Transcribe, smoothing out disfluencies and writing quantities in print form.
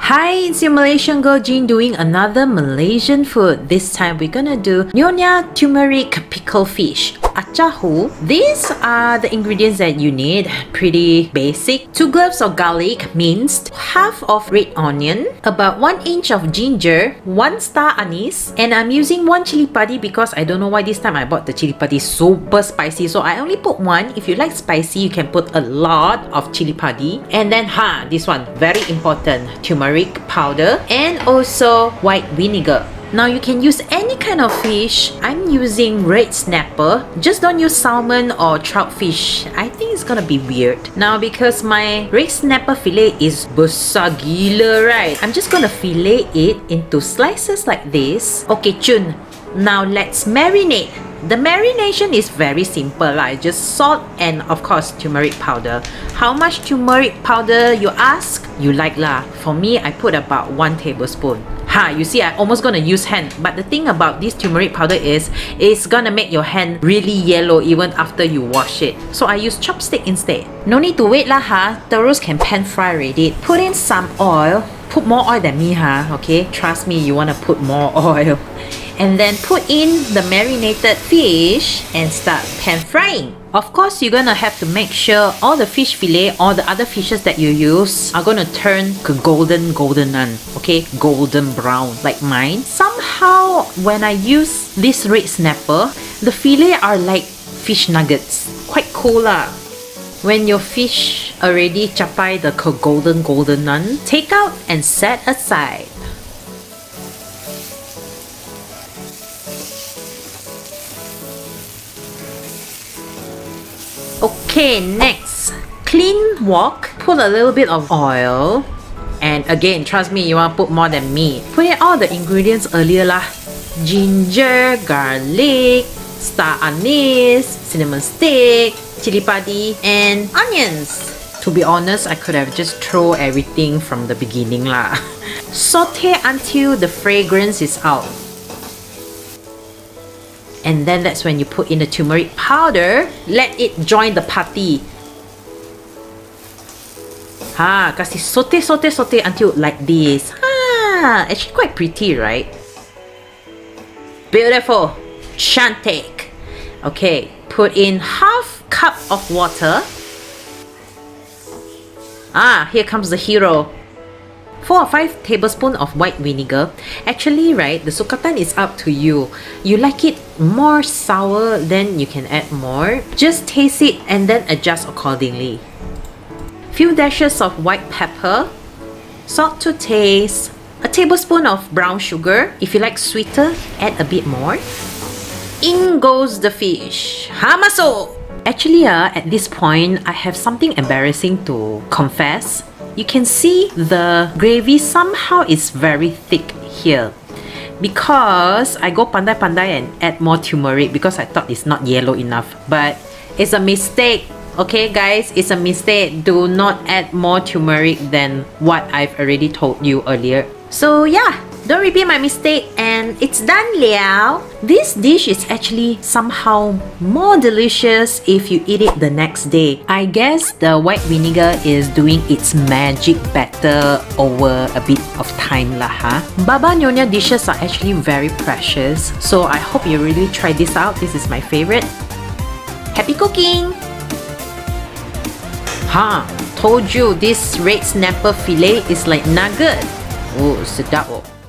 Hi, it's your Malaysian girl Jean doing another Malaysian food. This time we're gonna do Nyonya turmeric pickle fish. Acahu. These are the ingredients that you need. Pretty basic. 2 cloves of garlic minced, half of red onion, about 1 inch of ginger, 1 star anise, and I'm using 1 chili padi because I don't know why this time I bought the chili padi super spicy, so I only put 1. If you like spicy, you can put a lot of chili padi. And then this one, very important, turmeric powder, and also white vinegar. Now you can use any kind of fish. I'm using red snapper. Just don't use salmon or trout fish. I think it's gonna be weird. Now because my red snapper fillet is besar gila, right? I'm just gonna fillet it into slices like this. Okay, Chun. Now let's marinate. The marination is very simple, like just salt and of course turmeric powder. How much turmeric powder you ask? You like lah. For me, I put about 1 tablespoon. You see, I almost gonna use hand, but the thing about this turmeric powder is it's gonna make your hand really yellow even after you wash it. So I use chopstick instead. No need to wait lah Terus can pan fry already. Put in some oil. Put more oil than me okay? Trust me, you wanna put more oil. And then put in the marinated fish and start pan frying. Of course, you're gonna have to make sure all the fish fillet, all the other fishes that you use are gonna turn golden, okay? Golden brown like mine. Somehow, when I use this red snapper, the fillet are like fish nuggets. Quite cool lah. When your fish already capai the golden take out and set aside. Okay, next, clean wok. Put a little bit of oil. And again, trust me, you want to put more than me. Put in all the ingredients earlier lah. Ginger, garlic, star anise, cinnamon stick, chili padi, and onions. To be honest, I could have just thrown everything from the beginning lah. Saute until the fragrance is out. And then that's when you put in the turmeric powder. Let it join the patty. Kasi saute until like this. Actually quite pretty, right? Beautiful. Cantik. Okay, put in half cup of water. Here comes the hero. 4 or 5 tablespoons of white vinegar. Actually, right, the sukatan is up to you. You like it more sour, then you can add more. Just taste it and then adjust accordingly. Few dashes of white pepper, salt to taste, a tablespoon of brown sugar. If you like sweeter, add a bit more. In goes the fish. Masuk! Actually, at this point, I have something embarrassing to confess. You can see the gravy somehow is very thick here because I go pandai-pandai and add more turmeric because I thought it's not yellow enough, but it's a mistake. Okay guys, it's a mistake. Do not add more turmeric than what I've already told you earlier. So yeah, don't repeat my mistake, and it's done liao. This dish is actually somehow more delicious if you eat it the next day. I guess the white vinegar is doing its magic better over a bit of time lah Baba Nyonya dishes are actually very precious, so I hope you really try this out. This is my favorite. Happy cooking! Told you this red snapper fillet is like nugget. Oh, sedap oh.